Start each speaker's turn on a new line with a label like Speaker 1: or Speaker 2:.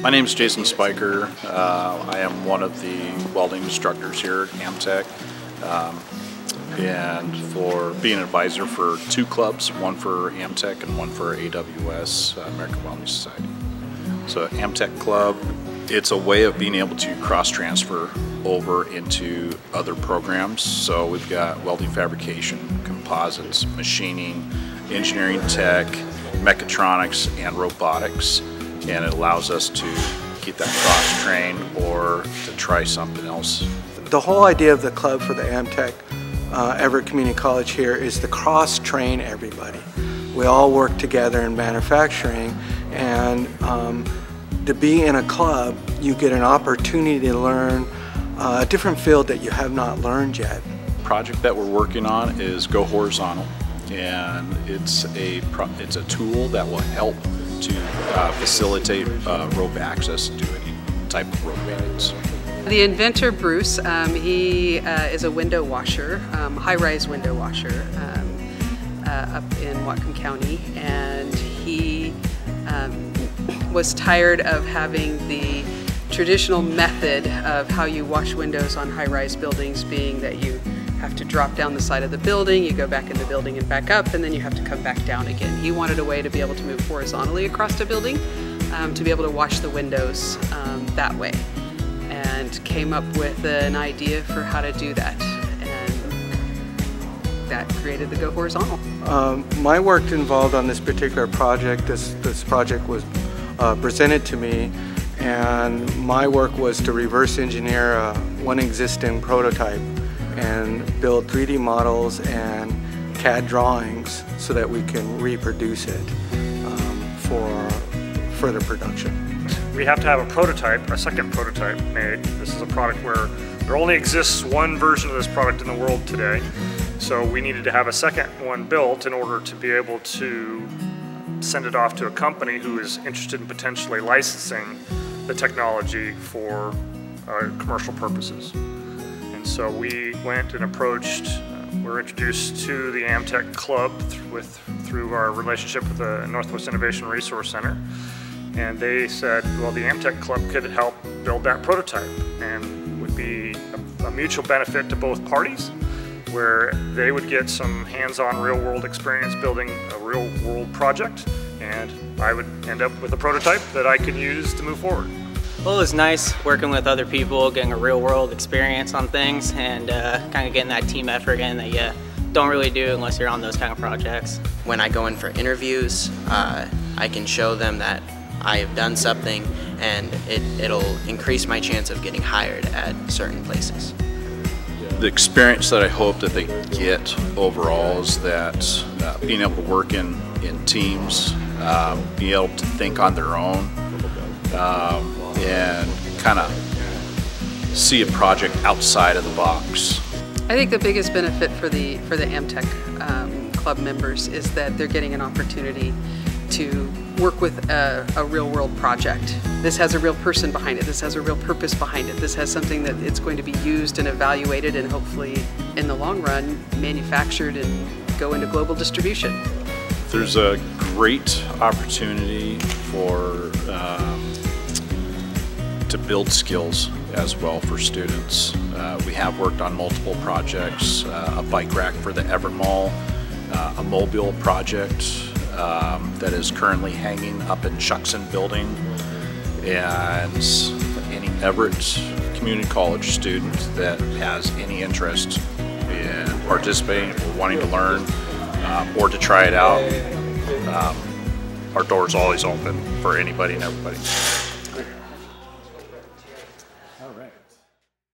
Speaker 1: My name is Jason Spiker. I am one of the welding instructors here at AMTEC, and for being an advisor for two clubs, one for AMTEC and one for AWS, American Welding Society. So AMTEC Club, it's a way of being able to cross-transfer over into other programs. So we've got welding fabrication, composites, machining, engineering tech, mechatronics, and robotics. And it allows us to keep that cross-trained or to try something else.
Speaker 2: The whole idea of the club for the AMTEC Everett Community College here is to cross-train everybody. We all work together in manufacturing, and to be in a club, you get an opportunity to learn a different field that you have not learned yet.
Speaker 1: The project that we're working on is Go Horizontal, and it's a tool that will help to facilitate rope access to any type of rope maintenance.
Speaker 3: The inventor, Bruce, he is a window washer, high-rise window washer up in Whatcom County, and he was tired of having the traditional method of how you wash windows on high-rise buildings, being that you have to drop down the side of the building, you go back in the building and back up, and then you have to come back down again. He wanted a way to be able to move horizontally across the building, to be able to wash the windows that way, and came up with an idea for how to do that, and that created the Go Horizontal.
Speaker 2: My work involved on this particular project, this project was presented to me, and my work was to reverse engineer one existing prototype and build 3D models and CAD drawings so that we can reproduce it for further production.
Speaker 4: We have to have a prototype, a second prototype made. This is a product where there only exists one version of this product in the world today. So we needed to have a second one built in order to be able to send it off to a company who is interested in potentially licensing the technology for commercial purposes. So we went and approached, were introduced to the AMTEC Club through our relationship with the Northwest Innovation Resource Center. And they said, well, the AMTEC Club could help build that prototype and would be a mutual benefit to both parties, where they would get some hands-on real-world experience building a real-world project, and I would end up with a prototype that I could use to move forward.
Speaker 5: Well, it was nice working with other people, getting a real-world experience on things, and kind of getting that team effort in that you don't really do unless you're on those kind of projects.
Speaker 6: When I go in for interviews, I can show them that I have done something, and it'll increase my chance of getting hired at certain places.
Speaker 1: The experience that I hope that they get overall is that being able to work in teams, being able to think on their own, and kind of see a project outside of the box.
Speaker 3: I think the biggest benefit for the AMTEC Club members is that they're getting an opportunity to work with a real-world project. This has a real person behind it. This has a real purpose behind it. This has something that it's going to be used and evaluated and hopefully, in the long run, manufactured and go into global distribution.
Speaker 1: There's a great opportunity for to build skills as well for students. We have worked on multiple projects, a bike rack for the Everett Mall, a mobile project that is currently hanging up in Shuckson building, and any Everett Community College student that has any interest in participating or wanting to learn or to try it out, our door's always open for anybody and everybody.